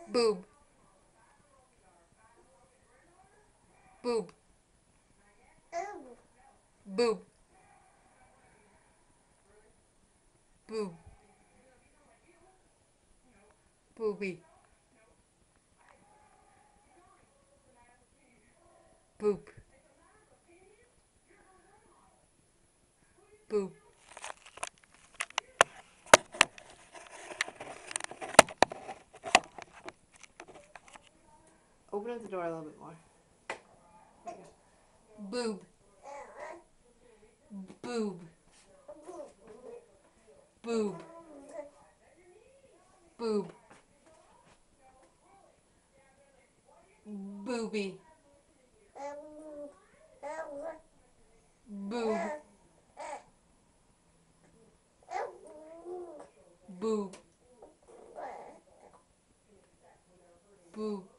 boob, boob, boob, boob, booby, boop, boop. Open up the door a little bit more. Boob, boob, boob, boob, booby, boob, boob, boob.